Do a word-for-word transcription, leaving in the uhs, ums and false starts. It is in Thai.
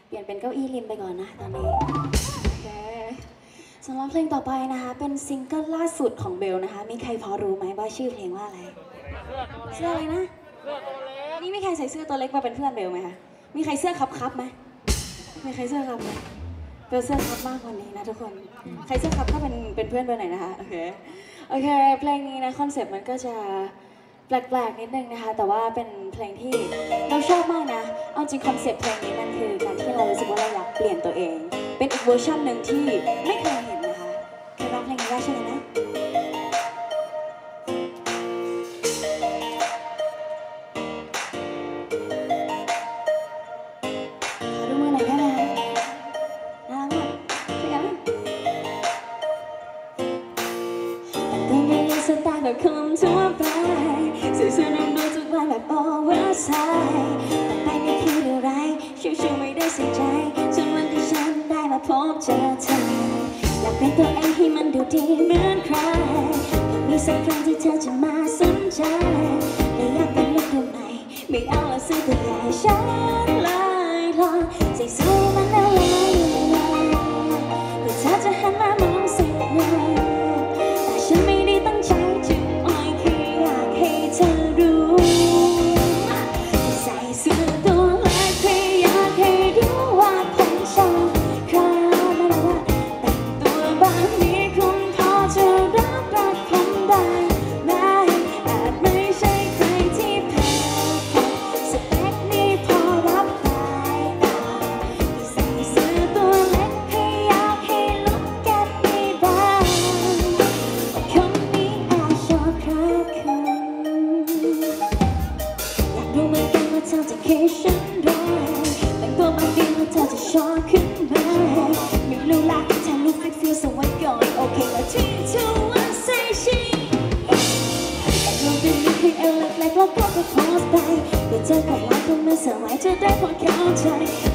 เปลี่ยนเป็นเก้าอี้ริมไปก่อนนะตอนนี้โอเคสำหรับเพลงต่อไปนะคะเป็นซิงเกิลล่าสุดของเบลนะคะมีใครพอรู้ไหมว่าชื่อเพลงว่าอะไรเสื้ออะไรนะเสื้อตัวเล็กนี่มีใครใส่เสื้อตัวเล็กมาเป็นเพื่อนเบลไหมคะมีใครเสื้อคับคับไหมมีใครเสื้อคับไหมเบลเสื้อคับมากกว่านี้นะทุกคนใครเสื้อคับก็เป็นเป็นเพื่อนเบลหน่อยนะคะโอเคโอเคเพลงนี้นะคอนเซ็ปต์มันก็จะแปลกๆนิดนึงนะคะแต่ว่าเป็นเพลงที่เราชอบมากนะเอาจริงคอนเซ็ปต์เพลงนี้มันคือการที่เรารู้สึกว่าเราอยากเปลี่ยนตัวเองเป็นอีกเวอร์ชันหนึ่งที่ไม่เคยเห็นนะคะใครร้องเพลงนี้ได้ใช่ไหมนะขอดูมือหน่อยได้ไหมคะน่ารักมากช่วยกันนะแต่งยังยังสไตล์แบบคนทั่วไปสวยๆดูดูทุกวันแบบโอเวอร์ไซส์แต่ไปไม่คิดอะไรชิวๆไม่ได้ใส่ใจจนวันที่ฉันได้มาพบเจอเธออยากเป็นตัวเองให้มันดูดีเหมือนใครมีสักครั้งที่เธอจะมาสนใจแต่อยากเป็นลูกตัวใหม่ไม่เอาละซื้อตัวใหญ่ฉันเลยลองใส่สูทมันละลายเพื่อเธอจะหันมามองสักหน่อยแต่ฉันไม่ได้ตั้งใจจะอ้อยแค่อยากให้เธอรู้ใส่เสื้อตัวเล็กแค่อยากให้รู้ว่าผมชอบใครแต่งตัวแบบนี้คุณพอจะรับรักผมได้ไหมอาจไม่ใช่ใครที่เพอร์เฟกต์สเปคนี้พอรับได้แต่ใส่เสื้อตัวเล็กแค่อยากให้ลุกแก็บไม่บ้างคนนี้อาจชอบใครคุณอยากรู้เหมือนกันว่าเธอจะคิดฉันไรแต่งตัวแบบนี้ว่าเธอจะชอบขึ้นไหมไม่รู้ละเธอรู้ฟิตฟิลสวัสดิ์ก่อนโอเคแล้วที่เธอว่าใส่ชีแต่ลงเป็นนิดให้เอวเล็กๆแล้วก็ไปโพสต์ไปเพื่อเจอกับไลน์ก็ไม่สบายจะได้พอเข้าใจ